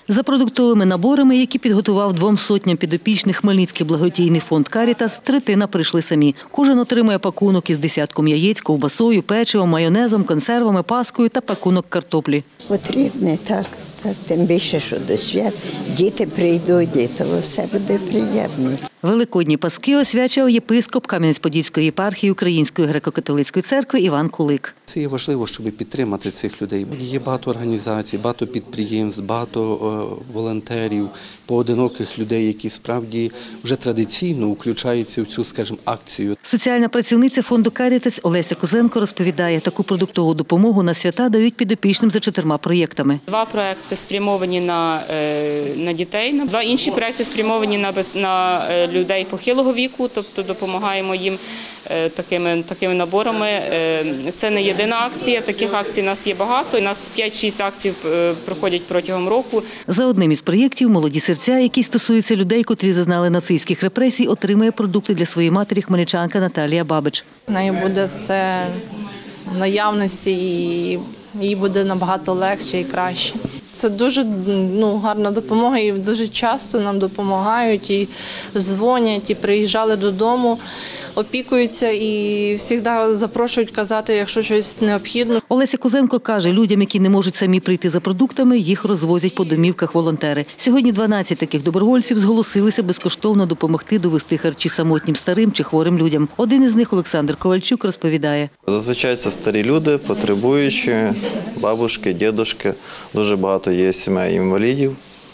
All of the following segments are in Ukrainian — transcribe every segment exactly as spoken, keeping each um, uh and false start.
За продуктовими наборами, які підготував двом сотням підопічних Хмельницький благодійний фонд «Карітас», третина прийшли самі. Кожен отримує пакунок із десятком яєць, ковбасою, печивом, майонезом, консервами, паскою та пакунок картоплі. Потрібне, так. Так, тим більше, що до свят діти прийдуть, і то все буде приємно. Великодні паски освячував єпископ Кам'янець-Подільської єпархії Української греко-католицької церкви Іван Кулик. Це є важливо, щоб підтримати цих людей. Є багато організацій, багато підприємств, багато волонтерів, поодиноких людей, які справді вже традиційно включаються в цю, скажімо, акцію. Соціальна працівниця фонду «Карітас» Олеся Козенко розповідає, таку продуктову допомогу на свята дають підопічним за чотирма проєктами. Два проєкти спрямовані на, на дітей, два інші проєкти спрямовані на, на людей похилого віку, тобто допомагаємо їм такими, такими наборами. Це не єдина акція, таких акцій у нас є багато. У нас п'ять-шість акцій проходять протягом року. За одним із проєктів «Молоді серця», який стосується людей, котрі зазнали нацистських репресій, отримує продукти для своєї матері хмельничанка Наталія Бабич. В неї буде все в наявності і їй буде набагато легше і краще. Це дуже ну, гарна допомога, і дуже часто нам допомагають, і дзвонять, і приїжджали додому, опікуються і завжди запрошують казати, якщо щось необхідно. Олеся Козенко каже, людям, які не можуть самі прийти за продуктами, їх розвозять по домівках волонтери. Сьогодні дванадцять таких добровольців зголосилися безкоштовно допомогти довести харчі самотнім старим чи хворим людям. Один із них, Олександр Ковальчук, розповідає. Зазвичай це старі люди, потребуючі, бабушки, дідушки. Дуже багато є сімей інвалідів,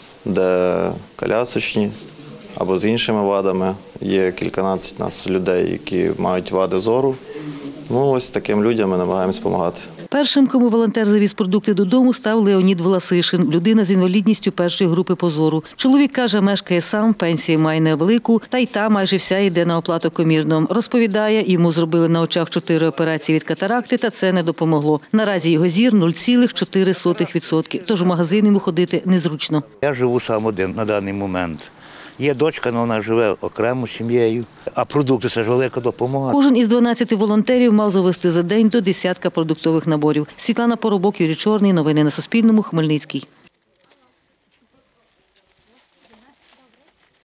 де колясочні або з іншими вадами. Є кільканадцять нас людей, які мають вади зору. Ну, ось таким людям ми намагаємось допомагати. Першим, кому волонтер завіз продукти додому, став Леонід Власишин, людина з інвалідністю першої групи по зору. Чоловік каже, мешкає сам, пенсії має невелику, та й та майже вся йде на оплату комірно. Розповідає, йому зробили на очах чотири операції від катаракти, та це не допомогло. Наразі його зір нуль цілих чотири сотих відсотка, тож в магазин йому ходити незручно. Я живу сам один на даний момент. Є дочка, але вона живе окремо сім'єю, а продукти – це ж велика допомога. Кожен із дванадцяти волонтерів мав завести за день до десятка продуктових наборів. Світлана Поробок, Юрій Чорний. Новини на Суспільному. Хмельницький.